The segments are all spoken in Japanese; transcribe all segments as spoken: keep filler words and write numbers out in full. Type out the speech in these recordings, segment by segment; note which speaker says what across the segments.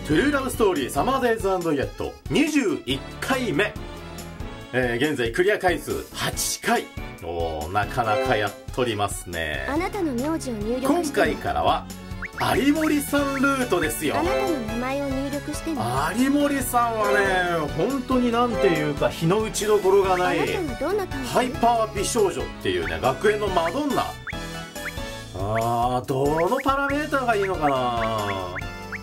Speaker 1: トゥルーラブストーリーサマーデイズ&イェットにじゅういっかいめ、えー、現在クリア回数はちかい。おー、なかなかやっとりますね。
Speaker 2: あなたの名字を入力
Speaker 1: 今
Speaker 2: して
Speaker 1: 回からは有森さんルートですよ。
Speaker 2: あなたの名前を入力してね。
Speaker 1: 有森さんはね、本当になんていうか日の打ちどころがない
Speaker 2: あなたはどんなタイプ？
Speaker 1: ハイパー美少女っていうね、学園のマドンナ。あー、どのパラメーターがいいのかな。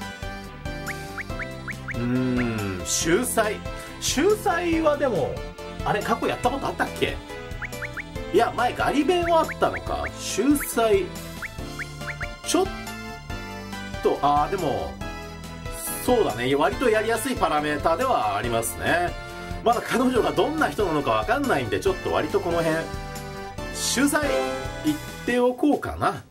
Speaker 1: うーん、秀才秀才はでもあれ過去やったことあったっけ。いや、前ガリ弁はあったのか。秀才ちょっと、あーでもそうだね、割とやりやすいパラメーターではありますね。まだ彼女がどんな人なのかわかんないんで、ちょっと割とこの辺秀才言っておこうかな。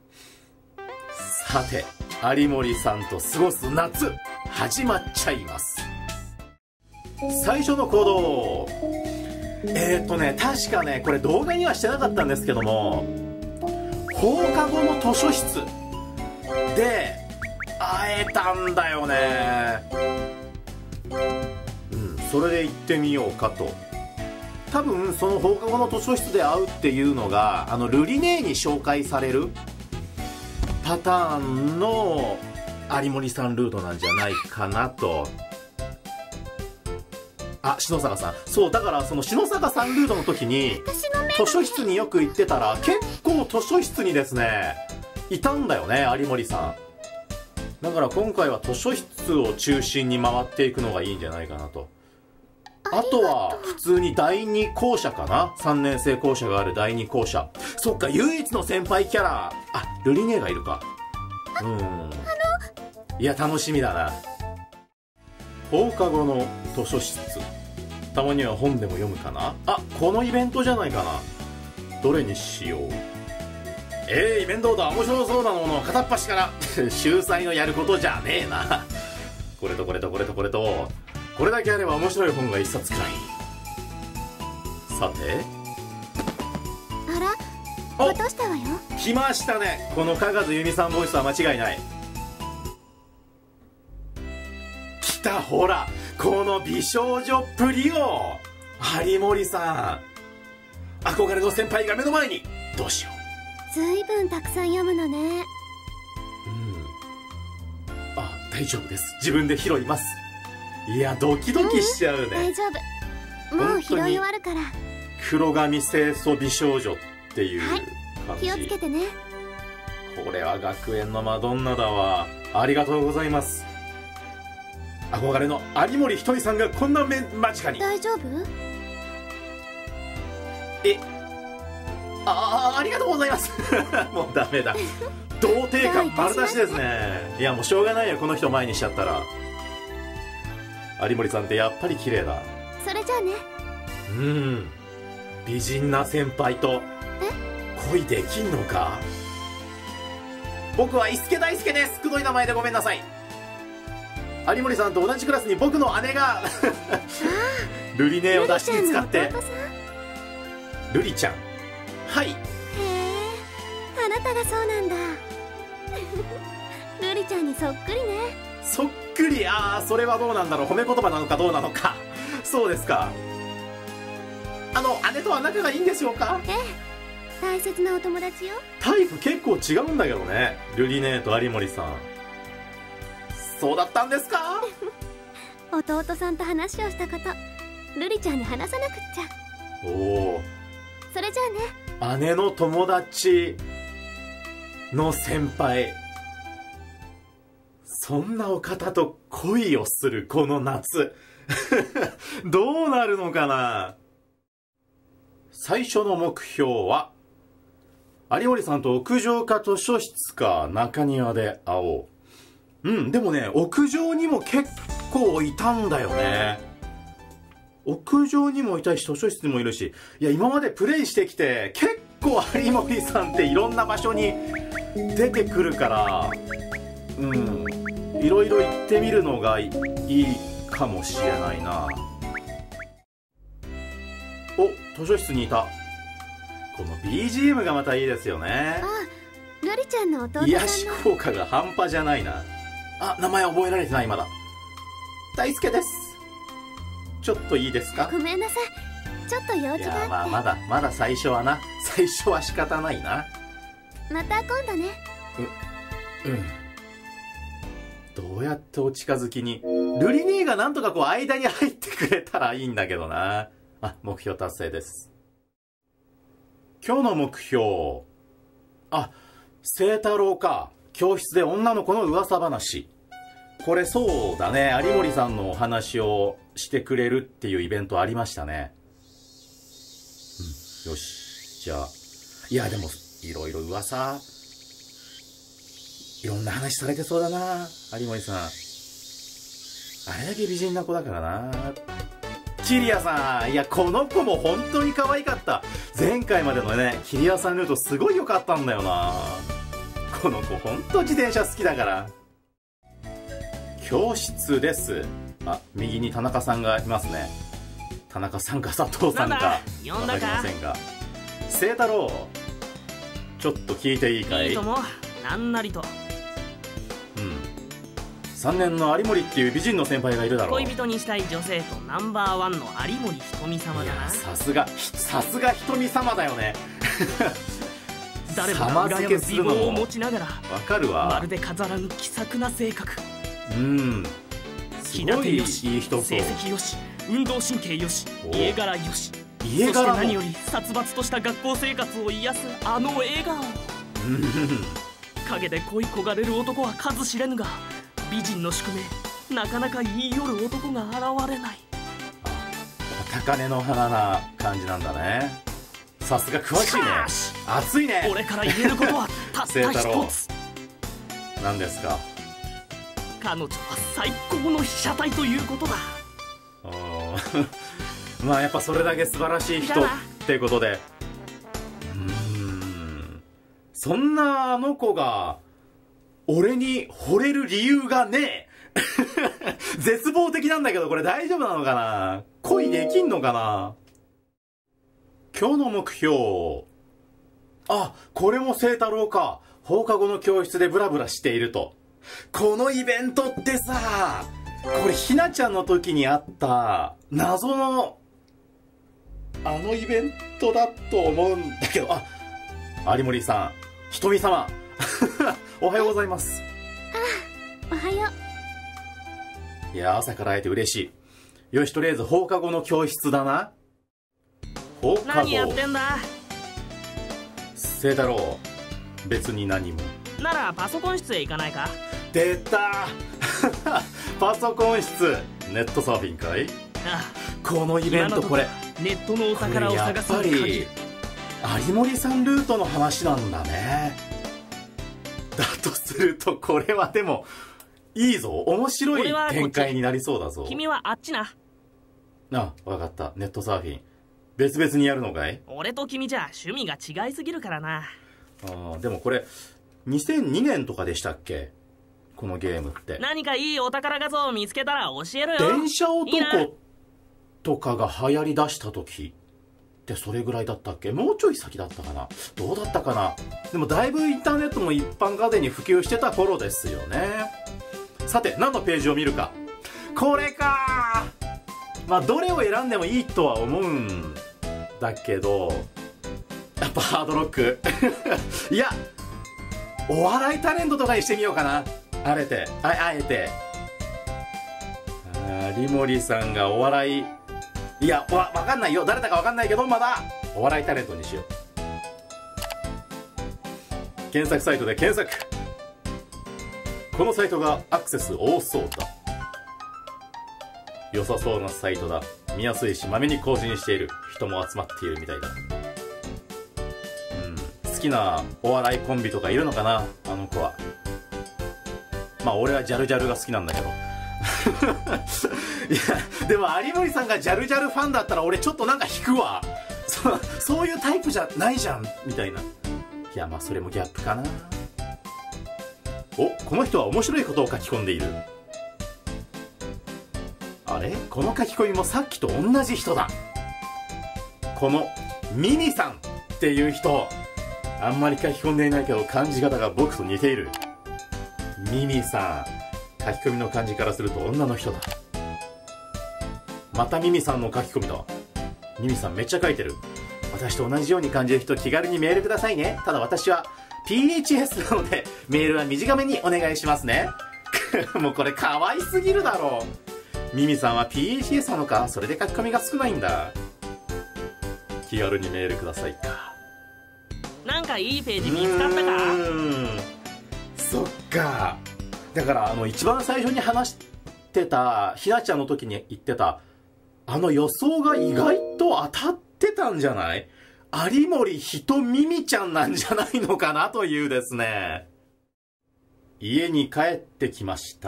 Speaker 1: さて、有森さんと過ごす夏始まっちゃいます。最初の行動、えーっとね確かねこれ動画にはしてなかったんですけども、放課後の図書室で会えたんだよね。うん、それで行ってみようかと。多分その放課後の図書室で会うっていうのがあのルリネーに紹介されるパターンの有森さんルートなんじゃないかなと。あ、篠坂さん、そうだから、その篠坂さんルートの時に図書室によく行ってたら、結構図書室にですねいたんだよね、有森さん。だから今回は図書室を中心に回っていくのがいいんじゃないかなと。あとは普通にだいに校舎かな、さんねん生校舎があるだいに校舎。そっか、唯一の先輩キャラ、あ、ルリネーがいるか。うん、いや楽しみだな。放課後の図書室、たまには本でも読むかな。あ、このイベントじゃないかな。どれにしよう。えー、イベントだ、面白そうなものを片っ端から秀才のやることじゃねえな。これとこれとこれとこれとこれだけあれば面白い本が一冊くらい。さて、
Speaker 2: あら、
Speaker 1: お、
Speaker 2: 落としたわよ。
Speaker 1: 来ましたね、この加賀津由美さんボイスは間違いない。来た、ほらこの美少女っぷりを有森さん、憧れの先輩が目の前に。どうしよ
Speaker 2: ずいぶんたくさん読むのね。
Speaker 1: う。うん、あ、大丈夫です、自分で拾います。いやドキドキしちゃうね、うん、
Speaker 2: 大丈夫、もう拾い終わるから。
Speaker 1: 黒髪清楚美少女っていう感じ、
Speaker 2: はい、気をつけてね。
Speaker 1: これは学園のマドンナだわ。ありがとうございます。憧れの有森ひとりさんがこんな目間近に。
Speaker 2: 大丈夫？
Speaker 1: え、ああ、ありがとうございますもうダメだ、童貞感丸出しですね。いやもうしょうがないよ、この人前にしちゃったら。有森さんってやっぱり綺麗だ。
Speaker 2: それじゃあね。
Speaker 1: うん、美人な先輩と恋できんのか。僕は伊助大輔です。くどい名前でごめんなさい。有森さんと同じクラスに僕の姉がルリネーを出しに使って。ルリちゃん、はい。へえ、
Speaker 2: あなたがそうなんだルリちゃんにそっくりね。
Speaker 1: そっくり。ああ、それはどうなんだろう、褒め言葉なのかどうなのかそうですか。あの姉とは仲がいいんでしょうか。
Speaker 2: ええ、大切なお友達よ。
Speaker 1: タイプ結構違うんだけどね、ルリネーと有森さん。そうだったんですか
Speaker 2: 弟さんと話をしたこと、ルリちゃんに話さなくっちゃ。
Speaker 1: おお、
Speaker 2: それじゃあね。
Speaker 1: 姉の友達の先輩、そんなお方と恋をするこの夏どうなるのかな。最初の目標は有森さんと屋上か図書室か中庭で会おう。うん、でもね屋上にも結構いたんだよね。屋上にもいたし図書室にもいるし、いや今までプレイしてきて結構有森さんっていろんな場所に出てくるから、うん、いろいろ行ってみるのがいいかもしれないな。お、図書室にいた。この ビージーエム がまたいいですよね。
Speaker 2: ああ、ルリちゃんの弟さんの
Speaker 1: 癒し効果が半端じゃないな。 あ、名前覚えられてないまだ。大輔です。ちょっといいですか？
Speaker 2: ごめんなさい。ちょっと用事があって。
Speaker 1: いや、まあまだ、まだ最初はな。最初は仕方ないな。
Speaker 2: また今度ね。
Speaker 1: う、うん。どうやってお近づきに。ルリ兄がなんとかこう間に入ってくれたらいいんだけどな。あ、目標達成です。今日の目標。あ、清太郎か。教室で女の子の噂話。これそうだね。有森さんのお話をしてくれるっていうイベントありましたね。うん、よし。じゃあ。いや、でも、いろいろ噂。いろんな話されてそうだな、有森さん。あれだけ美人な子だからな。キリアさん、いや、この子も本当に可愛かった。前回までのね、キリアさんルートすごい良かったんだよな。この子本当自転車好きだから。教室です。あ、右に田中さんがいますね。田中さんか佐藤さんかわかりませんが。清太郎、ちょっと聞いていいかい？
Speaker 3: いいとも、なんなりと。
Speaker 1: うん。さんねんの有森っていう美人の先輩がいるだろう。
Speaker 3: 恋人にしたい女性とナンバーワンの有森ひとみ様だな。
Speaker 1: さすがさすがひとみ様だよね。
Speaker 3: 誰もが羨む美貌を持ちながら、
Speaker 1: わかるわ。
Speaker 3: まるで飾らぬ気さくな性格。
Speaker 1: うん。すごいいい人そう。
Speaker 3: 成績よし、運動神経よし、家柄よし。
Speaker 1: 家柄も。そして
Speaker 3: 何より殺伐とした学校生活を癒すあの笑顔。陰で恋焦がれる男は数知れぬが、美人の宿命、なかなか言い寄る男が現れない。
Speaker 1: 高嶺の花な感じなんだね。さすが詳しいね。熱いね。
Speaker 3: 俺から言えることはたった一つ。
Speaker 1: 何ですか？
Speaker 3: 彼女は最高の被写体ということだ。
Speaker 1: まあやっぱそれだけ素晴らしい人ってことで。うーん、そんなあの子が俺に惚れる理由がねえ。絶望的なんだけど、これ大丈夫なのかな？恋できんのかな？今日の目標。あ、これも清太郎か。放課後の教室でブラブラしていると。このイベントってさ、これひなちゃんの時にあった謎のあのイベントだと思うんだけど。あ、有森さん、ひとみ様。おはようございます。
Speaker 2: あ、おはよ
Speaker 1: う。いや、朝から会えて嬉しい。よし、とりあえず放課後の教室だな。放課後。
Speaker 3: 何やってんだ？
Speaker 1: 清太郎、別に何も。
Speaker 3: ならパソコン室へ行かないか？
Speaker 1: 出た。パソコン室。ネットサーフィンかい？
Speaker 3: あ
Speaker 1: あ、このイベント、これ
Speaker 3: ネットのお宝を探す
Speaker 1: のに限る。やっぱり有森さんルートの話なんだね。だとするとこれはでもいいぞ。面白い展開になりそうだぞ。
Speaker 3: 君はあっちな。
Speaker 1: あ、わかった。ネットサーフィン別々にやるのかい？
Speaker 3: 俺と君じゃ趣味が違いすぎるからな。
Speaker 1: ああ、でもこれにせんにねんとかでしたっけ、このゲームって。
Speaker 3: 何かいいお宝画像を見つけたら教えろよ。
Speaker 1: 電車男とかが流行りだした時ってそれぐらいだったっけ？もうちょい先だったかな？どうだったかな？でもだいぶインターネットも一般家庭に普及してた頃ですよね。さて、何のページを見るか。これか。まあどれを選んでもいいとは思うんだけど、やっぱハードロック。いや、お笑いタレントとかにしてみようかな。あえてああえて有森さんがお笑い、いや、わ、わかんないよ。誰だかわかんないけど、まだお笑いタレントにしよう。検索サイトで検索。このサイトがアクセス多そうだ。良さそうなサイトだ。見やすいし、まめに更新している。人も集まっているみたいだ。うん、好きなお笑いコンビとかいるのかな、あの子は。まあ俺はジャルジャルが好きなんだけど。いや、でも有森さんがジャルジャルファンだったら俺ちょっとなんか引くわ。そ, そういうタイプじゃないじゃんみたいな。いや、まあそれもギャップかな。お、この人は面白いことを書き込んでいる。あれ、この書き込みもさっきと同じ人だ。このミニさんっていう人、あんまり書き込んでいないけど漢字型が僕と似ている。ミミさん、 書き込みの感じからすると女の人だ。またミミさんの書き込みだ。ミミさんめっちゃ書いてる。私と同じように感じる人気軽にメールくださいね。ただ私は ピーエイチエス なのでメールは短めにお願いしますね。もうこれ可愛すぎるだろう。ミミさんは ピーエイチエス なのか。それで書き込みが少ないんだ。気軽にメールくださいか。
Speaker 3: なんかいいページ見つかったか。
Speaker 1: うーん、そっか。だからあの一番最初に話してたひなちゃんの時に言ってたあの予想が意外と当たってたんじゃない？有森ひとみみちゃんなんじゃないのかなというですね。家に帰ってきました。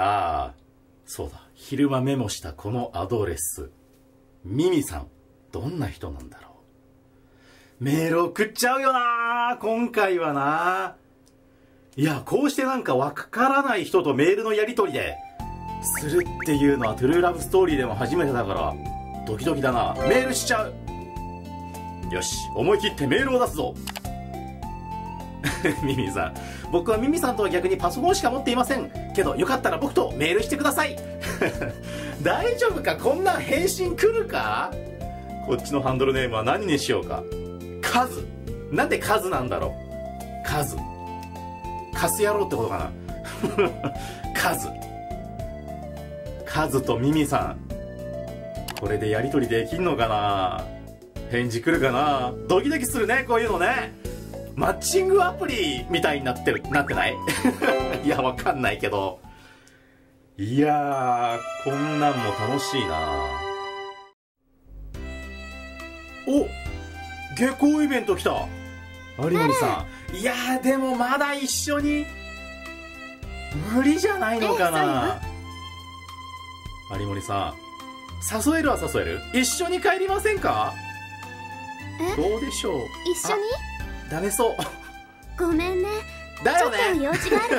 Speaker 1: そうだ、昼間メモしたこのアドレス。ミミさん、どんな人なんだろう。メール送っちゃうよな今回はな。いや、こうしてなんかわからない人とメールのやり取りでするっていうのはトゥルーラブストーリーでも初めてだからドキドキだな。メールしちゃう。よし、思い切ってメールを出すぞ。ミミさん、僕はミミさんとは逆にパソコンしか持っていませんけど、よかったら僕とメールしてください。大丈夫か、こんなん返信来るか。こっちのハンドルネームは何にしようか。カズ。なんでカズなんだろう。カズカス野郎ってことかな。カズカズとミミさん、これでやり取りできんのかな。返事来るかな。ドキドキするね、こういうのね。マッチングアプリみたいになってる、なってない？いや、わかんないけど。いやー、こんなんも楽しいな。お、下校イベント来た。有森さん。いやー、でもまだ一緒に無理じゃないのかな。有森さん、誘えるは誘える。一緒に帰りませんか。
Speaker 2: え、
Speaker 1: どうでしょう。
Speaker 2: 一緒に？
Speaker 1: ダメそう。
Speaker 2: ごめんね。
Speaker 1: だよね。
Speaker 2: ちょっと用事があるから。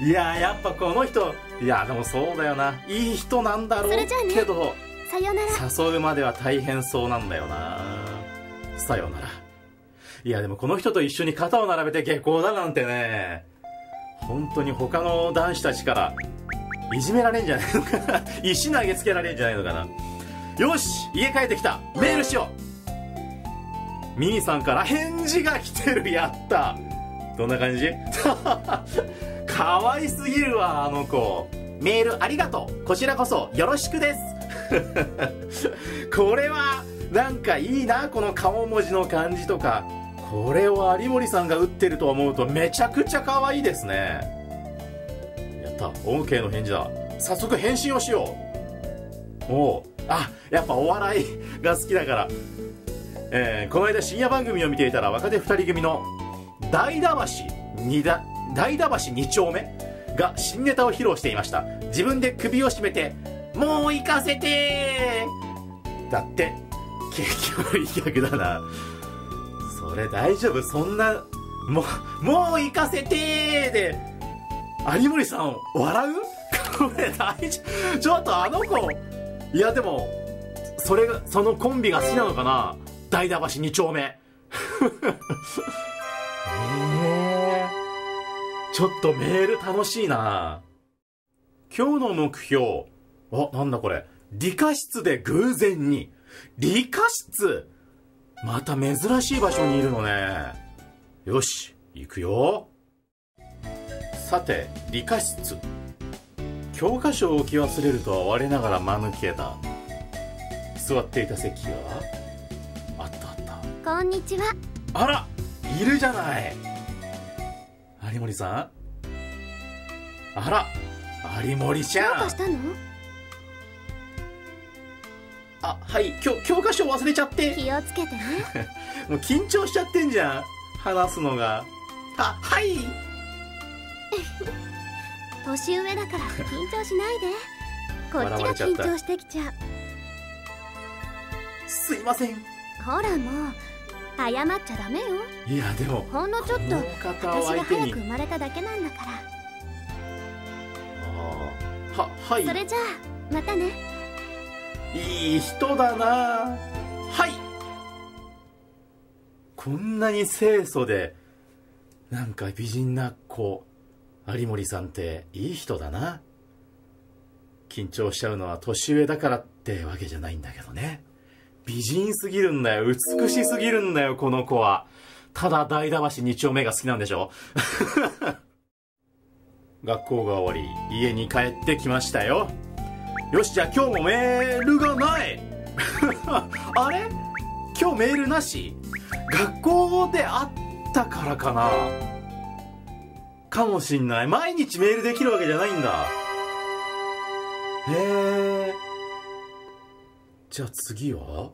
Speaker 1: いやー、やっぱこの人、いやでもそうだよな。いい人なんだろうけど、
Speaker 2: さよなら。
Speaker 1: 誘うまでは大変そうなんだよな。さよなら。いやでもこの人と一緒に肩を並べて下校だなんてね、本当に他の男子たちからいじめられんじゃないのかな。石投げつけられんじゃないのかな。よし、家帰ってきた。メールしよう。ミニさんから返事が来てる。やった。どんな感じ？可愛すぎるわ、あの子。メールありがとう。こちらこそよろしくです。これはなんかいいな、この顔文字の感じとか。これを有森さんが打ってると思うとめちゃくちゃ可愛いですね。やった、 OK の返事だ。早速返信をしよう。おう、あ、やっぱお笑いが好きだから。えー、この間深夜番組を見ていたら若手ふたり組の代田橋にだ代田橋に丁目が新ネタを披露していました。自分で首を絞めてもう行かせてーだって。結局いい逆だな。それ大丈夫？そんなもうもう行かせてーで有森さん笑う？これ大丈夫？ちょっとあの子、いやでもそれがそのコンビが好きなのかな。代田橋に丁目。えー、ちょっとメール楽しいな。今日の目標、あ、なんだこれ。理科室で偶然に。理科室、また珍しい場所にいるのね。よし、行くよ。さて、理科室。教科書を置き忘れるとは我ながら間抜けだ。座っていた席はあったあった。
Speaker 2: こんにちは。
Speaker 1: あら、いるじゃない。有森さん。あら、有森ちゃん。
Speaker 2: どうかしたの？
Speaker 1: あ、はい、教教科書忘れちゃって。
Speaker 2: 気をつけてね。
Speaker 1: もう緊張しちゃってんじゃん、話すのが。あ、はい。
Speaker 2: 年上だから緊張しないで。こっちが緊張してきちゃう。
Speaker 1: すいません。
Speaker 2: ほらもう謝っちゃダメよ。
Speaker 1: いやでも
Speaker 2: ほんのちょっと私が早く生まれただけなんだから。
Speaker 1: ああ、は、はい。
Speaker 2: それじゃあまたね。
Speaker 1: いい人だな。はい。こんなに清楚でなんか美人な子、有森さんっていい人だな。 緊張しちゃうのは年上だからってわけじゃないんだけどね。美人すぎるんだよ。美しすぎるんだよ、この子は。ただ代田橋に丁目が好きなんでしょ。学校が終わり、家に帰ってきましたよ。よし、じゃあ今日もメールがない。あれ？今日メールなし？学校で会ったからかな。かもしんない。毎日メールできるわけじゃないんだ。へえ。じゃあ次は？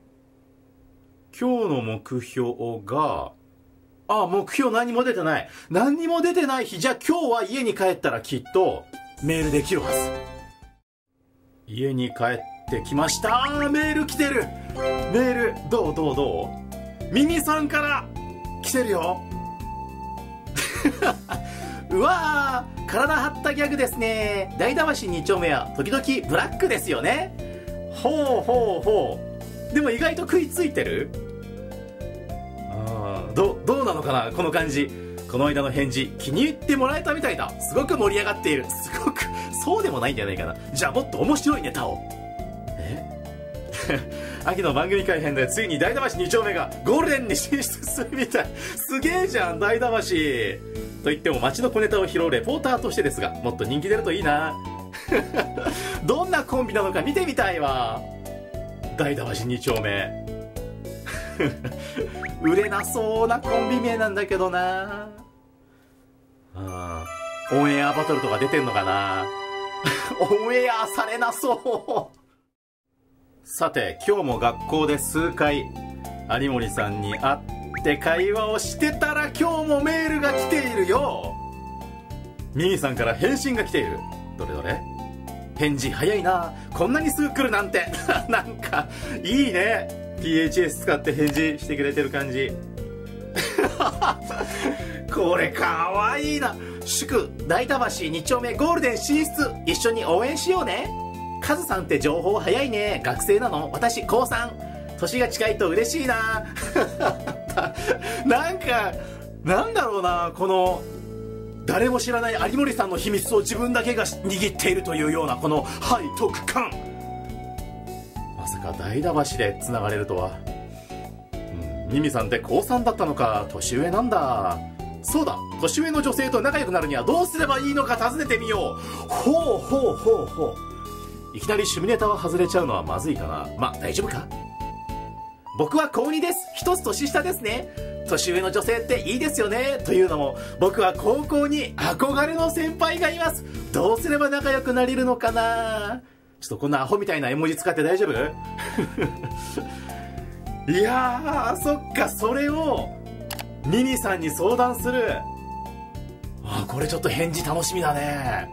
Speaker 1: 今日の目標が、あ、目標何も出てない。何にも出てない日、じゃあ今日は家に帰ったらきっとメールできるはず。家に帰ってきました。メール来てる。メール、どうどうどう？ミミさんから来てるよ。うわー、体張ったギャグですね。代田橋に丁目は時々ブラックですよね。ほうほうほう。でも意外と食いついてる？あー、ど、どうなのかな、この感じ。この間の返事、気に入ってもらえたみたいだ。すごく盛り上がっている。すごく、そうでもないんじゃないかな。じゃあもっと面白いネタを。え秋の番組改編でついに代田橋に丁目がゴールデンに進出するみたい。すげえじゃん、代田橋。と言っても街の小ネタを拾うレポーターとしてですが、もっと人気出るといいな。どんなコンビなのか見てみたいわ。代田橋に丁目。売れなそうなコンビ名なんだけどな。あー、オンエアバトルとか出てんのかな。オンエアされなそう。さて、今日も学校で数回有森さんに会って会話をしてたら、今日もメールが来ているよ。ミミさんから返信が来ている。どれどれ？返事早いな。こんなにすぐ来るなんて。なんかいいね。 ピーエイチエス 使って返事してくれてる感じ。これかわいいな。祝代田橋に丁目ゴールデン進出、一緒に応援しようね。カズさんって情報早いね。学生なの？私高さん。年が近いと嬉しいな。なんかなんだろうな、この誰も知らない有森さんの秘密を自分だけが握っているというようなこの背徳感。まさか代田橋でつながれるとは。うん、ミミさんって高さんだったのか。年上なんだ。そうだ、年上の女性と仲良くなるにはどうすればいいのか尋ねてみよう。ほうほうほうほう。いきなり趣味ネタは外れちゃうのはまずいかな。まあ大丈夫か。僕は高にです。一つ年下ですね。年上の女性っていいですよね。というのも僕は高校に憧れの先輩がいます。どうすれば仲良くなれるのかな。ちょっとこんなアホみたいな絵文字使って大丈夫？いやー、そっか、それをミニさんに相談する。あ、これちょっと返事楽しみだね。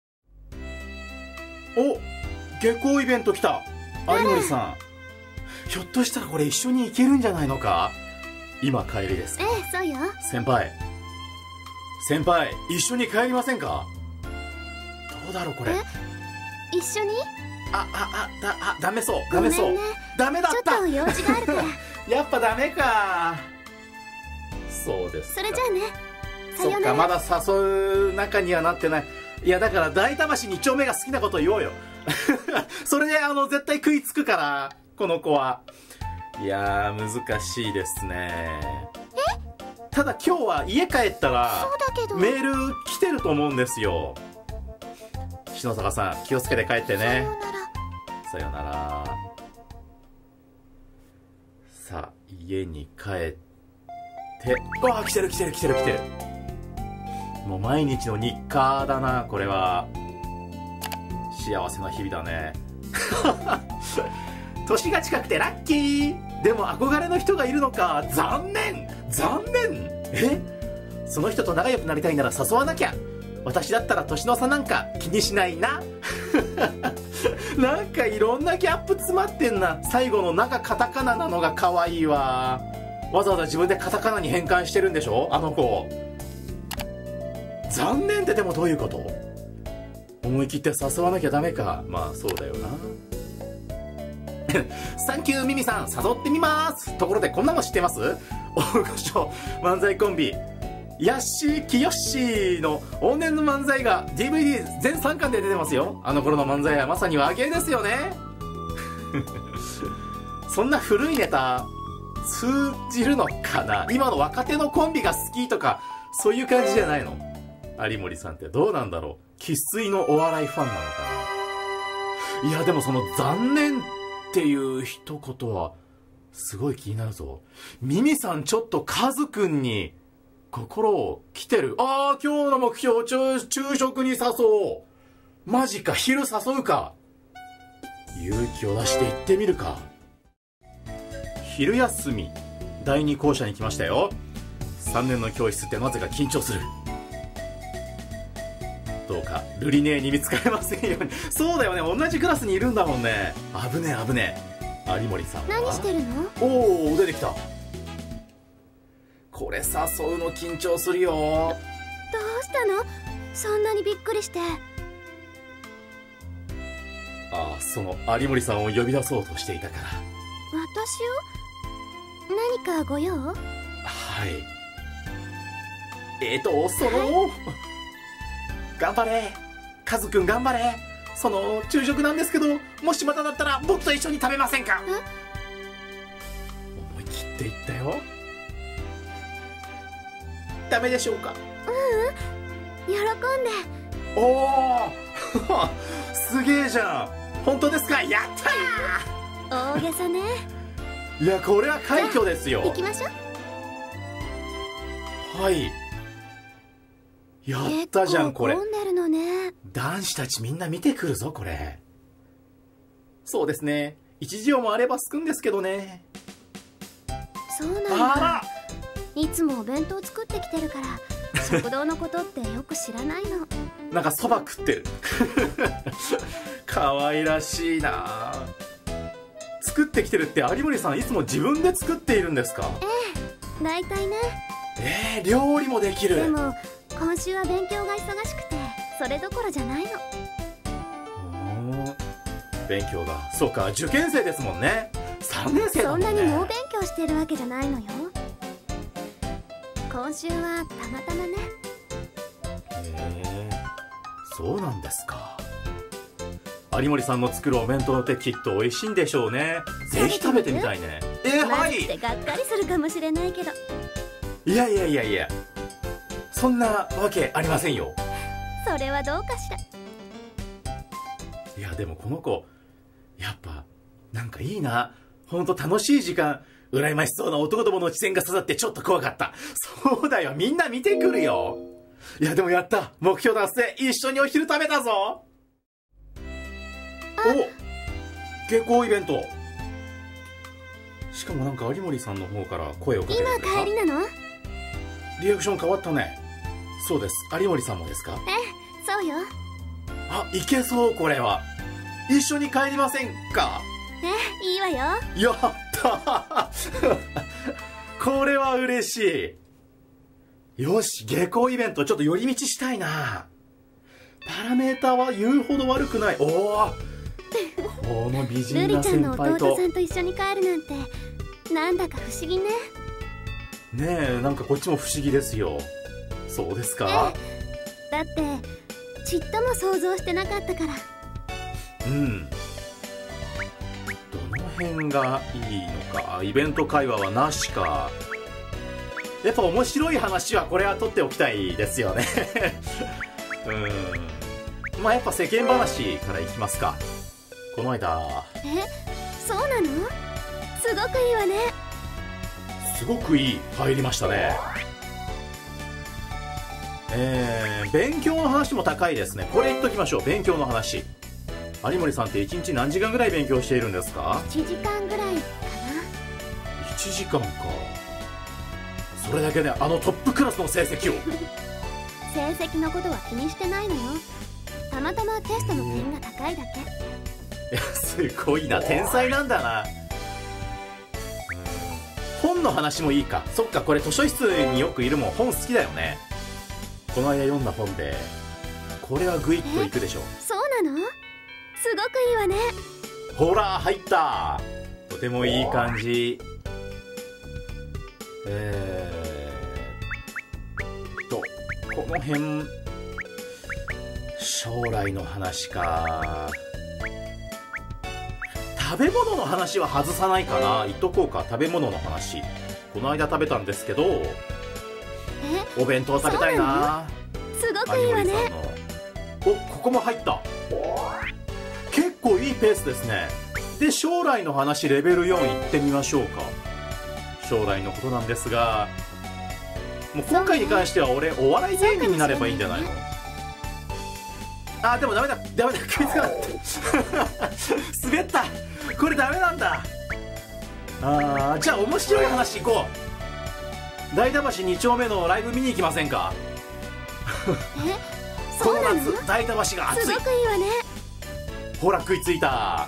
Speaker 1: お、下校イベント来た。有森さん、ひょっとしたらこれ一緒に行けるんじゃないのか。今帰りですか？
Speaker 2: ええ、そうよ。
Speaker 1: 先輩先輩、一緒に帰りませんか？どうだろうこれ。
Speaker 2: 一緒に？
Speaker 1: あああだあダメそう、ダメそう、
Speaker 2: ごめんね、
Speaker 1: ダメだった。
Speaker 2: ちょっと用事があるから
Speaker 1: やっぱダメか。そうですか。
Speaker 2: それじゃあね、さよ
Speaker 1: そっか、
Speaker 2: なら。
Speaker 1: まだ誘う仲にはなってない。いやだから代田橋に丁目が好きなこと言おうよ。それであの絶対食いつくから、この子は。いやー難しいですね。ただ今日は家帰ったら
Speaker 2: そうだけど
Speaker 1: メール来てると思うんですよ。篠坂さん気をつけて帰ってね。さよなら。さあ家に帰って、うわー来てる来てる来てる来てる。もう毎日の日課だなこれは。幸せな日々だね。年が近くてラッキー。でも憧れの人がいるのか。残念残念。え、その人と仲良くなりたいなら誘わなきゃ。私だったら年の差なんか気にしないな。なんかいろんなギャップ詰まってんな。最後の中カタカナなのが可愛いわ。わざわざ自分でカタカナに変換してるんでしょあの子。残念ってでもどういうこと？思い切って誘わなきゃダメか。まあそうだよな。サンキューミミさん、誘ってみます。ところでこんなの知ってます？大御所漫才コンビヤッシーキヨッシーの往年の漫才が ディーブイディー 全さんかんで出てますよ。あの頃の漫才はまさに和芸ですよね。そんな古いネタ通じるのかな。今の若手のコンビが好きとかそういう感じじゃないの。有森さんってどうなんだろう。生粋のお笑いファンなのかな。いやでもその残念っていう一言はすごい気になるぞ。ミミさんちょっとカズくんに心を来てる。ああ、今日の目標、昼、昼食に誘おう。マジか、昼誘うか。勇気を出して行ってみるか。昼休み、だいに校舎に来ましたよ。さんねんの教室ってなぜか緊張する。どうか、ルリネーに見つかれませんように。そうだよね、同じクラスにいるんだもんね。危ねえ危ねえ。有森さんは
Speaker 2: 何してるの？
Speaker 1: おお、出てきた。これ誘うの緊張するよ。
Speaker 2: どうしたの？そんなにびっくりして。
Speaker 1: ああ、その有森さんを呼び出そうとしていたから。
Speaker 2: 私を？何かご用？
Speaker 1: はい。えーと、その、はい、頑張れ。カズくん頑張れ。その、昼食なんですけど、もしまただったら僕と一緒に食べませんか？思い切って言ったよ。ダメでしょうか？
Speaker 2: ううん、喜んで。
Speaker 1: おおすげえじゃん。本当ですか？やった
Speaker 2: ー。大げさね。
Speaker 1: いや、これは快挙ですよ。
Speaker 2: 行きましょ
Speaker 1: う。はい。やったじゃん、これ。
Speaker 2: 混んでるのね。
Speaker 1: 男子たちみんな見てくるぞ、これ。そうですね。一錠もあればすくんですけどね。
Speaker 2: そうなんだ。あら、いつもお弁当作ってきてるから食堂のことってよく知らないの。
Speaker 1: なんかそば食ってる。可愛らしいな。作ってきてるって有森さんいつも自分で作っているんですか？
Speaker 2: ええ、大体ね。
Speaker 1: えー、料理もできる。
Speaker 2: でも今週は勉強が忙しくてそれどころじゃないの。
Speaker 1: 勉強が、そうか、受験生ですもんね。さんねん生だもんね。
Speaker 2: そんなに猛勉強してるわけじゃないのよ。今週はたまたまね。
Speaker 1: へえ、そうなんですか。有森さんの作るお弁当ってきっと美味しいんでしょうね。ぜひ食べてみたいね。えー、はい。
Speaker 2: ってがっかりするかもしれないけど。
Speaker 1: いやいやいやいや、そんなわけありませんよ。
Speaker 2: それはどうかしら。
Speaker 1: いやでもこの子やっぱなんかいいな。ほんと楽しい時間。羨ましそうな男どもの視線が刺さってちょっと怖かった。そうだよ、みんな見てくるよ。いやでもやった、目標達成。一緒にお昼食べたぞ。お、下校イベント。しかもなんか有森さんの方から声をかけてくれた。
Speaker 2: 今帰りなの？
Speaker 1: リアクション変わったね。そうです、有森さんもですか？
Speaker 2: ええ、そうよ。
Speaker 1: あ、いけそう。これは一緒に帰りませんか？
Speaker 2: ええ、いいわよ。
Speaker 1: やったこれは嬉しい。よし、下校イベントちょっと寄り道したいな。パラメーターは言うほど悪くない。おおこの美人な先輩と
Speaker 2: ルリちゃんの弟さんと一緒に帰るなんてなんだか不思議ね。
Speaker 1: ねえ、なんかこっちも不思議ですよ。そうですか？
Speaker 2: だってちっとも想像してなかったから。
Speaker 1: うん、どの辺がいいのか。イベント会話はなしか。やっぱ面白い話はこれは取っておきたいですよね。うん、まあやっぱ世間話からいきますか。この間。
Speaker 2: え、そうなの？すごくいいわね。
Speaker 1: すごくいい、入りましたね。えー、勉強の話も高いですね。これ言っときましょう。勉強の話。有森さんっていちにち何時間ぐらい勉強しているんですか？
Speaker 2: いちじかんぐらいかな。い
Speaker 1: ちじかんか。それだけであのトップクラスの成績を。
Speaker 2: 成績のことは気にしてないのよ。たまたまテストの点が高いだけ。
Speaker 1: いや、すごいな、天才なんだな。本の話もいいか。そっか、これ図書室によくいるもん。本好きだよね。この間読んだ本でこれはグイッといくでしょ。
Speaker 2: そうなの？すごくいいわね。
Speaker 1: ほら入った。とてもいい感じ。えの辺将来の話か。食べ物の話は外さないかな。言っとこうか。食べ物の話、この間食べたんですけど、お弁当食べたいな。
Speaker 2: すごくいいわね。
Speaker 1: お、ここも入った。結構いいペースですね。で、将来の話レベルよんいってみましょうか。将来のことなんですが、もう今回に関しては俺お笑い芸人になればいいんじゃないの。あ、でもダメだダメだ、食いつかなかった滑った、これダメなんだ。あー、じゃあ面白い話行こう。大田橋に丁目のライブ見に行きませんか。
Speaker 2: え、そうなの？
Speaker 1: この夏大田橋が暑い。
Speaker 2: すごくいいわね。
Speaker 1: ほら食いついた。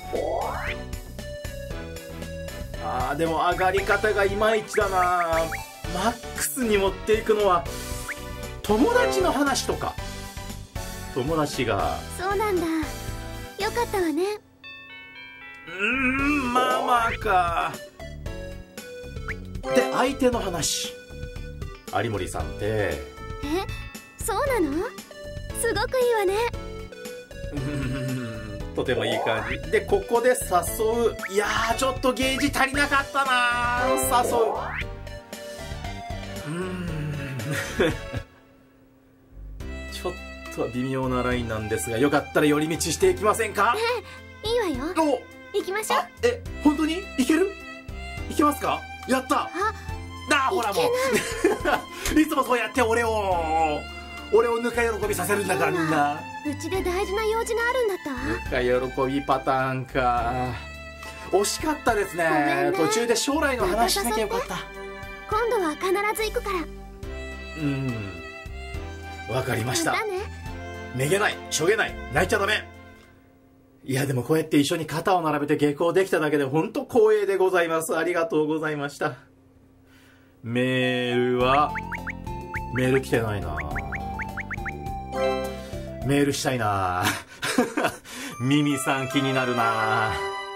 Speaker 1: あー、でも上がり方がいまいちだな。マックスに持っていくのは友達の話とか。友達が。
Speaker 2: そうなんだ、よかったわね。
Speaker 1: うーん、まあまあか。で、相手の話。有森さんって。
Speaker 2: え、そうなの？すごくいいわね。
Speaker 1: うーん、とてもいい感じで、ここで誘う。いやー、ちょっとゲージ足りなかったな。誘う。うーんちょっと微妙なラインなんですが、よかったら寄り道していきませんか。
Speaker 2: ええ、いいわよ。
Speaker 1: お、
Speaker 2: 行きましょう。
Speaker 1: え、本当にいける？いけますか？やった。
Speaker 2: あ、
Speaker 1: だ、ほらもういつもそうやって俺を俺をぬか喜びさせるんだからみんな。
Speaker 2: うちで大事な用事があるんだった。
Speaker 1: ぬか喜びパターンか。惜しかったですね。
Speaker 2: ごめんね。
Speaker 1: 途中で将来の話しなきゃよかった。
Speaker 2: 今度は必ず行くから。
Speaker 1: うん、わかりました。
Speaker 2: だね。
Speaker 1: めげない、しょげない、泣いちゃダメ。いや、でもこうやって一緒に肩を並べて下校できただけで本当光栄でございます。ありがとうございました。メールはメール来てないな。メールしたいなミミさん気になるな。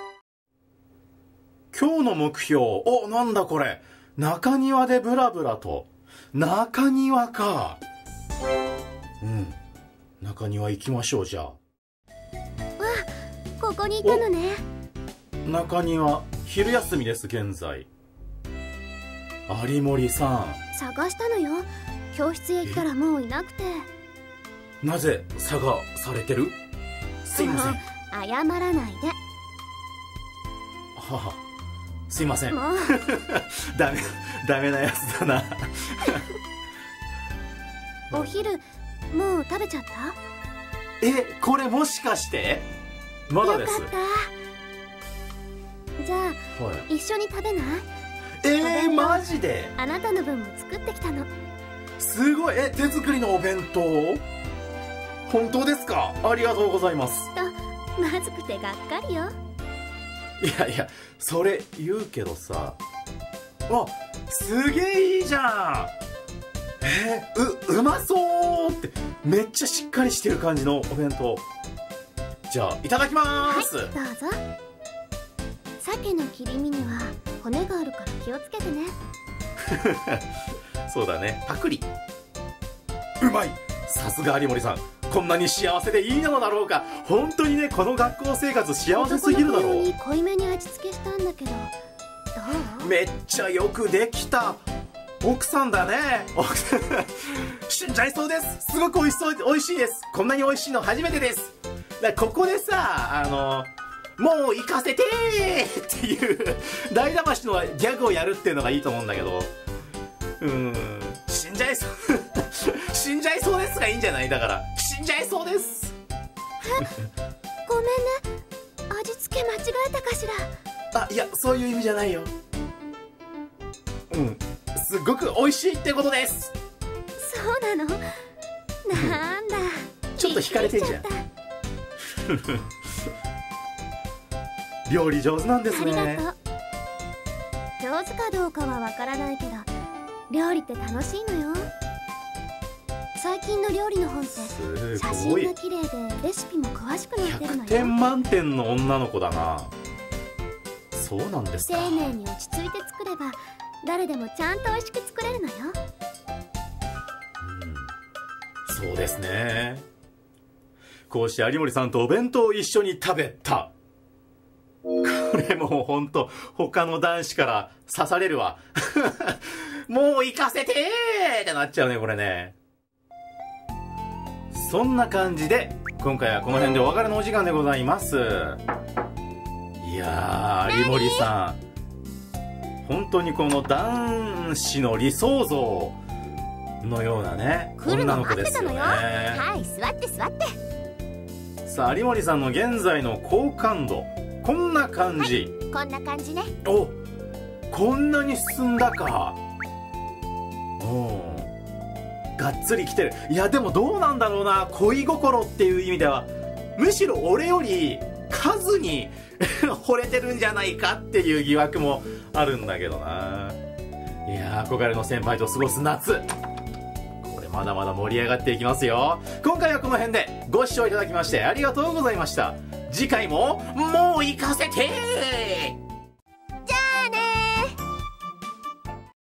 Speaker 1: 今日の目標、お、なんだこれ。中庭でブラブラと。中庭か。うん、中庭行きましょう。じゃあ、
Speaker 2: ここにいたのね。
Speaker 1: 中庭昼休みです。現在。有森さん、
Speaker 2: 探したのよ。教室へ行ったらもういなくて。
Speaker 1: なぜ探されてる？すいません。
Speaker 2: 謝らないで。
Speaker 1: はは、すいません。
Speaker 2: もう
Speaker 1: ダメダメなやつだな
Speaker 2: お昼もう食べちゃった？
Speaker 1: え、これもしかしてまだです。
Speaker 2: よかった。じゃあ、
Speaker 1: はい、
Speaker 2: 一緒に食べない？
Speaker 1: えー、マジで？
Speaker 2: あなたの分も作ってきたの。
Speaker 1: すごい。え、手作りのお弁当？本当ですか？ありがとうございます。
Speaker 2: とまずくてがっかりよ。
Speaker 1: いやいや、それ言うけどさ。わ、すげえいいじゃん。えー、う、うまそうって。めっちゃしっかりしてる感じのお弁当。じゃあ、いただきまーす。
Speaker 2: はい、どうぞ。鮭の切り身には骨があるから気をつけてね。
Speaker 1: そうだね。パクリ。うまい。さすが有森さん。こんなに幸せでいいのだろうか。本当にね、この学校生活幸せすぎるだろう。
Speaker 2: 男の子用に濃いめに味付けしたんだけど、どう？
Speaker 1: めっちゃよくできた。奥さんだね。死んじゃいそうです。すごく美味しそう、美味しいです。こんなに美味しいの初めてです。だからここでさ、あのもう行かせてーっていう大田橋のギャグをやるっていうのがいいと思うんだけど、うーん、死んじゃいそう死んじゃいそうですがいいんじゃない？だから死んじゃいそうです。
Speaker 2: ごめんね、味付け間違えたかしら。
Speaker 1: あ、いや、そういう意味じゃないよ。うん、すっごく美味しいってことです。
Speaker 2: そうなの？なんだ、
Speaker 1: ちょっと惹かれてんじゃん。料理上手なんですね。
Speaker 2: ありがとう。上手かどうかはわからないけど、料理って楽しいのよ。最近の料理の本って写真が綺麗でレシピも詳しく載ってるのよ。
Speaker 1: ひゃくてん満点の女の子だな。そうなんですか。
Speaker 2: 丁寧に落ち着いて作れば誰でもちゃんと美味しく作れるのよ。
Speaker 1: うん、 そうですね。こうして有森さんとお弁当を一緒に食べた。これもうほんと他の男子から刺されるわ。もう行かせてーってなっちゃうね、これね。そんな感じで今回はこの辺でお別れのお時間でございます。いやー、有森さん、本当にこの男子の理想像のようなね、女の子ですよね。
Speaker 2: はい、座って座って。
Speaker 1: さあ、有森さんの現在の好感度、こんな感じ、
Speaker 2: はい、こんな感じね。
Speaker 1: お、こんなに進んだか。おがっつり来てる。いやでもどうなんだろうな、恋心っていう意味ではむしろ俺より数に惚れてるんじゃないかっていう疑惑もあるんだけどな。いやー、憧れの先輩と過ごす夏、これまだまだ盛り上がっていきますよ。今回はこの辺でご視聴いただきましてありがとうございました。次回ももう行かせてー。